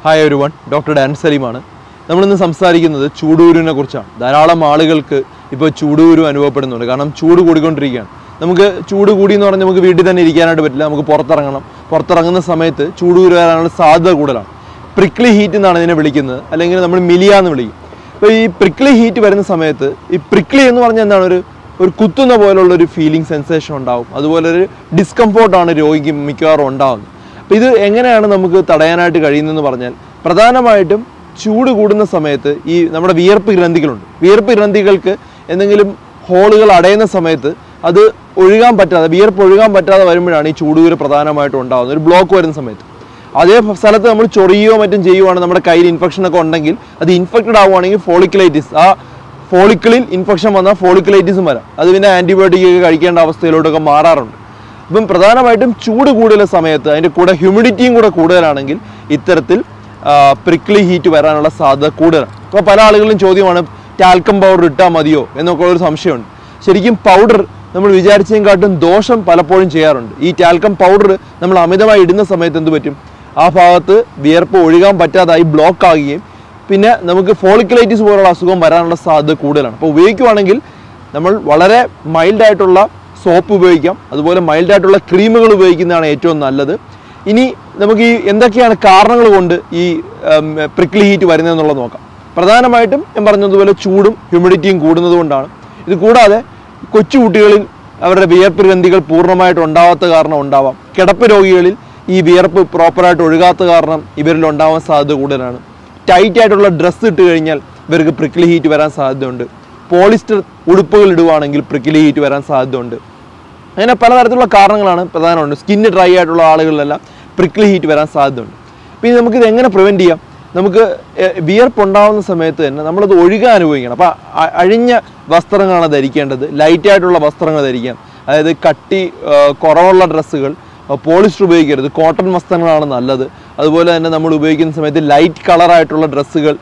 Hi everyone, doctor Dan സലീമാണ്. നമ്മളിന്ന് സംസാരിക്കുന്നത് ചൂടുകുരുവിനെ കുറിച്ചാണ്. ധാരാളം ആളുകൾക്ക് ഇപ്പോൾ ചൂടുകുരു അനുഭവപ്പെടുന്നുണ്ട്. കാരണം ചൂട് കൂടിക്കൊണ്ടിരിക്കുകയാണ്. നമുക്ക് ചൂട് കൂടി എന്ന് പറഞ്ഞാൽ നമുക്ക് വീട്ടിൽ തന്നെ ഇരിക്കാനായിട്ട് പറ്റില്ല. നമുക്ക് പുറത്തിറങ്ങണം. പുറത്തിറങ്ങുന്ന സമയത്ത് ചൂടുകുരു വരാനുള്ള സാധ്യത കൂടുതലാണ്. പ്രിക്ലി ഹീറ്റ് എന്നാണ് ഇതിനെ വിളിക്കുന്നത്, അല്ലെങ്കിൽ നമ്മൾ മിലിയ എന്ന് വിളിക്കും. അപ്പോൾ ഈ പ്രിക്ലി ഹീറ്റ് വരുന്ന സമയത്ത് ഈ പ്രിക്ലി എന്ന് പറഞ്ഞാൽ എന്താണ്, ഒരു കുത്തുന്ന പോലുള്ളൊരു ഫീലിംഗ് സെൻസേഷൻ ഉണ്ടാവും. അതുപോലെ ഒരു ഡിസ്കംഫോർട്ടാണ് രോഗിക്ക് മിക്കവാറും ഉണ്ടാകുന്നത്. അപ്പോൾ ഇത് എങ്ങനെയാണ് നമുക്ക് തടയാനായിട്ട് കഴിയുന്നതെന്ന് പറഞ്ഞാൽ, പ്രധാനമായിട്ടും ചൂട് കൂടുന്ന സമയത്ത് ഈ നമ്മുടെ വിയർപ്പ് ഗ്രന്ഥികളുണ്ട്. വിയർപ്പ് ഗ്രന്ഥികൾക്ക് എന്തെങ്കിലും ഹോളുകൾ അടയുന്ന സമയത്ത് അത് ഒഴുകാൻ പറ്റാതെ, വിയർപ്പ് ഒഴുകാൻ പറ്റാതെ വരുമ്പോഴാണ് ഈ ചൂടുകുരു പ്രധാനമായിട്ടും ഉണ്ടാകുന്നത്. ഒരു ബ്ലോക്ക് വരുന്ന സമയത്ത് അതേ സ്ഥലത്ത് നമ്മൾ ചൊറിയോ മറ്റും ചെയ്യുവാണ്, നമ്മുടെ കയ്യിൽ ഇൻഫെക്ഷനൊക്കെ ഉണ്ടെങ്കിൽ അത് ഇൻഫെക്റ്റഡ് ആവുകയാണെങ്കിൽ ഫോളിക്കുലൈറ്റിസ്, ആ ഫോളിക്കിളിൽ ഇൻഫെക്ഷൻ വന്നാൽ ഫോളിക്കുലൈറ്റിസും വരാം. അത് പിന്നെ ആൻറ്റിബയോട്ടിക് കഴിക്കേണ്ട അവസ്ഥയിലോട്ടൊക്കെ മാറാറുണ്ട്. അപ്പം പ്രധാനമായിട്ടും ചൂട് കൂടുതലുള്ള സമയത്ത് അതിൻ്റെ കൂടെ ഹ്യൂമിഡിറ്റിയും കൂടെ കൂടുതലാണെങ്കിൽ ഇത്തരത്തിൽ പ്രിക്ലി ഹീറ്റ് വരാനുള്ള സാധ്യത കൂടുതലാണ്. അപ്പോൾ പല ആളുകളും ചോദ്യമാണ്, ടാൽക്കം പൗഡർ ഇട്ടാൽ മതിയോ എന്നൊക്കെ ഒരു സംശയമുണ്ട്. ശരിക്കും പൗഡർ നമ്മൾ വിചാരിച്ചതിനെക്കാട്ടും ദോഷം പലപ്പോഴും ചെയ്യാറുണ്ട്. ഈ ടാൽക്കം പൗഡർ നമ്മൾ അമിതമായി ഇടുന്ന സമയത്ത് എന്ത് പറ്റും, ആ ഭാഗത്ത് വിയർപ്പ് ഒഴുകാൻ പറ്റാതായി ബ്ലോക്ക് ആകുകയും പിന്നെ നമുക്ക് ഫോളിക്കുലൈറ്റിസ് പോലുള്ള അസുഖം വരാനുള്ള സാധ്യത കൂടുതലാണ്. അപ്പോൾ ഉപയോഗിക്കുവാണെങ്കിൽ നമ്മൾ വളരെ മൈൽഡായിട്ടുള്ള സോപ്പ് ഉപയോഗിക്കാം. അതുപോലെ മൈൽഡായിട്ടുള്ള ക്രീമുകൾ ഉപയോഗിക്കുന്നതാണ് ഏറ്റവും നല്ലത്. ഇനി നമുക്ക് ഈ എന്തൊക്കെയാണ് കാരണങ്ങൾ കൊണ്ട് ഈ പ്രിക്ലി ഹീറ്റ് വരുന്നതെന്നുള്ളത് നോക്കാം. പ്രധാനമായിട്ടും ഞാൻ പറഞ്ഞതുപോലെ ചൂടും ഹ്യൂമിഡിറ്റിയും കൂടുന്നത് കൊണ്ടാണ്. ഇത് കൂടാതെ കൊച്ചുകുട്ടികളിൽ അവരുടെ വിയർപ്പ് ഗ്രന്ഥികൾ പൂർണ്ണമായിട്ട് ഉണ്ടാവാത്ത കാരണം ഉണ്ടാവാം. കിടപ്പ് രോഗികളിൽ ഈ വിയർപ്പ് പ്രോപ്പറായിട്ട് ഒഴുകാത്ത കാരണം ഇവരിൽ ഉണ്ടാവാൻ സാധ്യത കൂടുതലാണ്. ടൈറ്റ് ആയിട്ടുള്ള ഡ്രസ്സ് ഇട്ട് കഴിഞ്ഞാൽ ഇവർക്ക് പ്രിക്ലി ഹീറ്റ് വരാൻ സാധ്യതയുണ്ട്. പോളിസ്റ്റർ ഉടുപ്പുകൾ ഇടുവാണെങ്കിൽ പ്രിക്ലി ഹീറ്റ് വരാൻ സാധ്യതയുണ്ട്. അങ്ങനെ പലതരത്തിലുള്ള കാരണങ്ങളാണ് പ്രധാനമുണ്ട്. സ്കിന്ന് ഡ്രൈ ആയിട്ടുള്ള ആളുകളിലെല്ലാം പ്രിക്ലി ഹീറ്റ് വരാൻ സാധ്യതയുണ്ട്. പിന്നെ നമുക്കിത് എങ്ങനെ പ്രിവെൻറ്റ് ചെയ്യാം? നമുക്ക് വിയർപ്പ് ഉണ്ടാകുന്ന സമയത്ത് തന്നെ നമ്മളത് ഒഴുകാൻ അനുഭവിക്കണം. അപ്പോൾ അഴിഞ്ഞ വസ്ത്രങ്ങളാണ് ധരിക്കേണ്ടത്. ലൈറ്റായിട്ടുള്ള വസ്ത്രങ്ങൾ ധരിക്കാം. അതായത് കട്ടി കുറവുള്ള ഡ്രസ്സുകൾ, പോളിസ്റ്റർ ഉപയോഗിക്കരുത്. കോട്ടൺ വസ്ത്രങ്ങളാണ് നല്ലത്. അതുപോലെ തന്നെ നമ്മൾ ഉപയോഗിക്കുന്ന സമയത്ത് ലൈറ്റ് കളറായിട്ടുള്ള ഡ്രസ്സുകൾ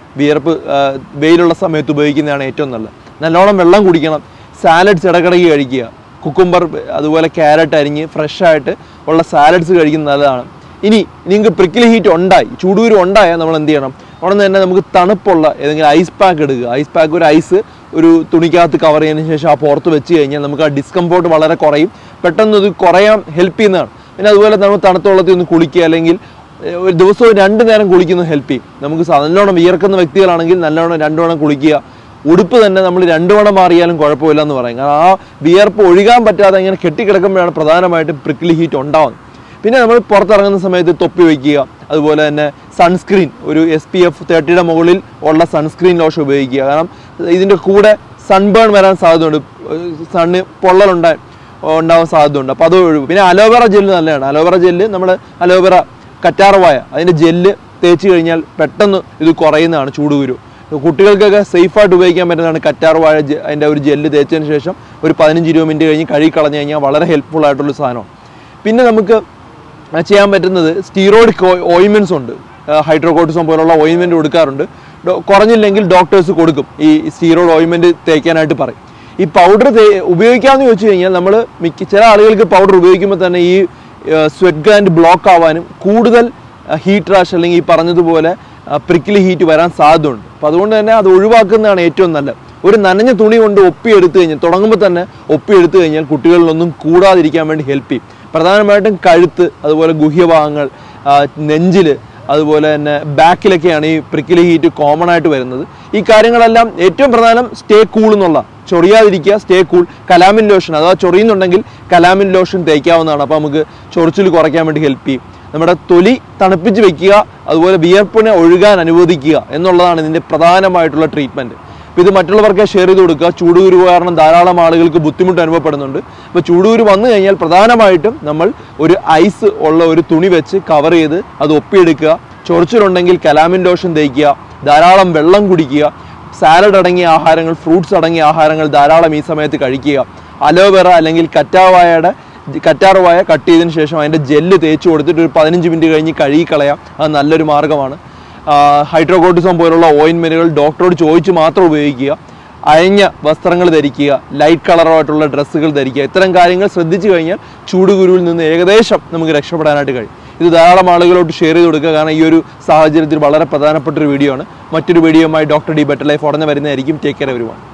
വെയിലുള്ള സമയത്ത് ഉപയോഗിക്കുന്നതാണ് ഏറ്റവും നല്ലത്. നല്ലോണം വെള്ളം കുടിക്കണം. സാലഡ്സ് ഇടയ്ക്കിടയ്ക്ക് കഴിക്കുക. കുക്കുംബർ അതുപോലെ ക്യാരറ്റ് അരിഞ്ഞ് ഫ്രഷായിട്ട് ഉള്ള സാലഡ്സ് കഴിക്കുന്നത് നല്ലതാണ്. ഇനി നിങ്ങൾക്ക് പ്രിക്ലി ഹീറ്റ് ഉണ്ടായി, ചൂടുകുരു ഉണ്ടായാൽ നമ്മൾ എന്ത് ചെയ്യണം? അവിടെ നിന്ന് തന്നെ നമുക്ക് തണുപ്പുള്ള ഏതെങ്കിലും ഐസ് പാക്ക് എടുക്കുക. ഐസ് പാക്ക്, ഒരു ഐസ് ഒരു തുണിക്കകത്ത് കവർ ചെയ്തതിന് ശേഷം ആ പുറത്ത് വെച്ച് കഴിഞ്ഞാൽ നമുക്ക് ആ ഡിസ്കംഫോർട്ട് വളരെ കുറയും. പെട്ടെന്ന് ഇത് കുറയാൻ ഹെൽപ്പ് ചെയ്യുന്നതാണ്. പിന്നെ അതുപോലെ നമ്മൾ തണുത്ത വെള്ളത്തിൽ ഒന്ന് കുളിക്കുക, അല്ലെങ്കിൽ ഒരു ദിവസവും 2 നേരം കുളിക്കുന്നത് ഹെൽപ്പ് ചെയ്യും. നമുക്ക് നല്ലോണം വിയർക്കുന്ന വ്യക്തികളാണെങ്കിൽ നല്ലോണം 2 തവണ കുളിക്കുക. ഉടുപ്പ് തന്നെ നമ്മൾ 2 തവണ മാറിയാലും കുഴപ്പമില്ല എന്ന് പറയും. കാരണം ആ വിയർപ്പ് ഒഴുകാൻ പറ്റാതെ ഇങ്ങനെ കെട്ടിക്കിടക്കുമ്പോഴാണ് പ്രധാനമായിട്ടും പ്രിക്ലി ഹീറ്റ് ഉണ്ടാകുന്നത്. പിന്നെ നമ്മൾ പുറത്തിറങ്ങുന്ന സമയത്ത് തൊപ്പി വയ്ക്കുക. അതുപോലെ തന്നെ സൺസ്ക്രീൻ, ഒരു SPF 30യുടെ മുകളിൽ ഉള്ള സൺസ്ക്രീൻ ലോഷൻ ഉപയോഗിക്കുക. കാരണം ഇതിൻ്റെ കൂടെ സൺബേൺ വരാൻ സാധ്യതയുണ്ട്. സണ്ണ് ഉണ്ടാവാൻ സാധ്യതയുണ്ട്. അപ്പോൾ അത് ഒഴിവ്. പിന്നെ അലോവേറ ജെല്ല് നല്ലതാണ്. അലോവേറ ജെല്ല്, നമ്മൾ അലോവേറ കറ്റാർവാഴ അതിൻ്റെ ജെല്ല് തേച്ച് കഴിഞ്ഞാൽ പെട്ടെന്ന് ഇത് കുറയുന്നതാണ് ചൂടുകുരു. കുട്ടികൾക്കൊക്കെ സേഫായിട്ട് ഉപയോഗിക്കാൻ പറ്റുന്നതാണ് കറ്റാർവാഴ. അതിൻ്റെ ഒരു ജെല്ല് തേച്ചതിന് ശേഷം ഒരു 15-20 മിനിറ്റ് കഴിഞ്ഞ് കഴുകി കളഞ്ഞു കഴിഞ്ഞാൽ വളരെ ഹെൽപ്ഫുൾ ആയിട്ടുള്ള സാധനമാണ്. പിന്നെ നമുക്ക് ചെയ്യാൻ പറ്റുന്നത് സ്റ്റീറോയിഡ് ഓയിൻമെൻറ്റ്സ് ഉണ്ട്. ഹൈഡ്രോകോർട്ടിസോൺ പോലുള്ള ഓയിൻമെൻറ്റ് കൊടുക്കാറുണ്ട്. കുറഞ്ഞില്ലെങ്കിൽ ഡോക്ടേഴ്സ് കൊടുക്കും. ഈ സ്റ്റീറോയിഡ് ഓയിൻമെൻറ്റ് തേക്കാനായിട്ട് പറയും. ഈ പൗഡർ ഉപയോഗിക്കാമെന്ന് ചോദിച്ചു കഴിഞ്ഞാൽ നമ്മൾ ചില ആളുകൾക്ക് പൗഡർ ഉപയോഗിക്കുമ്പോൾ തന്നെ ഈ സ്വെറ്റ് ഗ്ലാൻഡ് ബ്ലോക്ക് ആവാനും കൂടുതൽ ഹീറ്റ് റാഷ് അല്ലെങ്കിൽ ഈ പറഞ്ഞതുപോലെ പ്രിക്ലി ഹീറ്റ് വരാൻ സാധ്യതയുണ്ട്. അപ്പോൾ അതുകൊണ്ട് തന്നെ അത് ഒഴിവാക്കുന്നതാണ് ഏറ്റവും നല്ലത്. ഒരു നനഞ്ഞ തുണി കൊണ്ട് ഒപ്പിയെടുത്ത് കഴിഞ്ഞാൽ, തുടങ്ങുമ്പോൾ തന്നെ ഒപ്പിയെടുത്ത് കഴിഞ്ഞാൽ കുട്ടികളിലൊന്നും കൂടാതിരിക്കാൻ വേണ്ടി ഹെൽപ്പ് ചെയ്യും. പ്രധാനമായിട്ടും കഴുത്ത്, അതുപോലെ ഗുഹ്യഭാഗങ്ങൾ, നെഞ്ചിൽ, അതുപോലെ തന്നെ ബാക്കിലൊക്കെയാണ് ഈ പ്രിക്ലി ഹീറ്റ് കോമൺ ആയിട്ട് വരുന്നത്. ഈ കാര്യങ്ങളെല്ലാം ഏറ്റവും പ്രധാനം സ്റ്റേ കൂൾ എന്നുള്ള, ചൊറിയാതിരിക്കുക, സ്റ്റേ കൂൾ. കലാമിൻ ലോഷൻ, അഥവാ ചൊറിയുന്നുണ്ടെങ്കിൽ കലാമിൻ ലോഷൻ തേക്കാവുന്നതാണ്. അപ്പോൾ നമുക്ക് ചൊറിച്ചിൽ കുറയ്ക്കാൻ വേണ്ടി ഹെൽപ്പ് ചെയ്യും. നമ്മുടെ തൊലി തണുപ്പിച്ച് വെക്കുക, അതുപോലെ വിയർപ്പിനെ ഒഴുകാൻ അനുവദിക്കുക എന്നുള്ളതാണ് ഇതിൻ്റെ പ്രധാനമായിട്ടുള്ള ട്രീറ്റ്മെൻറ്റ്. അപ്പോൾ ഇത് മറ്റുള്ളവർക്ക് ഷെയർ ചെയ്ത് കൊടുക്കുക. ചൂടുകുരു കാരണം ധാരാളം ആളുകൾക്ക് ബുദ്ധിമുട്ട് അനുഭവപ്പെടുന്നുണ്ട്. അപ്പോൾ ചൂടുകുരു വന്നു കഴിഞ്ഞാൽ പ്രധാനമായിട്ടും നമ്മൾ ഒരു ഐസ് ഉള്ള ഒരു തുണി വെച്ച് കവർ ചെയ്ത് അത് ഒപ്പിയെടുക്കുക. ചൊറിച്ചിലുണ്ടെങ്കിൽ കലാമിൻ ലോഷൻ തേക്കുക, ധാരാളം വെള്ളം കുടിക്കുക, സാലഡ് അടങ്ങിയ ആഹാരങ്ങൾ, ഫ്രൂട്ട്സ് അടങ്ങിയ ആഹാരങ്ങൾ ധാരാളം ഈ സമയത്ത് കഴിക്കുക. അലോവേറ അല്ലെങ്കിൽ കറ്റാർവാഴ കട്ട് ചെയ്തതിന് ശേഷം അതിൻ്റെ ജെല്ല് തേച്ച് കൊടുത്തിട്ട് ഒരു 15 മിനിറ്റ് കഴിഞ്ഞ് കഴുകി കളയാം. അത് നല്ലൊരു മാർഗ്ഗമാണ്. ഹൈഡ്രോകോർട്ടിസോൺ പോലുള്ള ഓയിൻമെൻറ്റുകൾ ഡോക്ടറോട് ചോദിച്ച് മാത്രം ഉപയോഗിക്കുക. അയഞ്ഞ വസ്ത്രങ്ങൾ ധരിക്കുക, ലൈറ്റ് കളറായിട്ടുള്ള ഡ്രസ്സുകൾ ധരിക്കുക. ഇത്തരം കാര്യങ്ങൾ ശ്രദ്ധിച്ചു കഴിഞ്ഞാൽ ചൂടുകുരുവിൽ നിന്ന് ഏകദേശം നമുക്ക് രക്ഷപ്പെടാനായിട്ട് കഴിയും. ഇത് ധാരാളം ആളുകളോട്ട് ഷെയർ ചെയ്ത് കൊടുക്കുക. കാരണം ഈ ഒരു സാഹചര്യത്തിൽ വളരെ പ്രധാനപ്പെട്ട ഒരു വീഡിയോ ആണ്. മറ്റൊരു വീഡിയോയുമായി ഡോക്ടർ ഡി ബെറ്റർ ലൈഫ് ഉടനെ വരുന്നതായിരിക്കും. Take care everyone.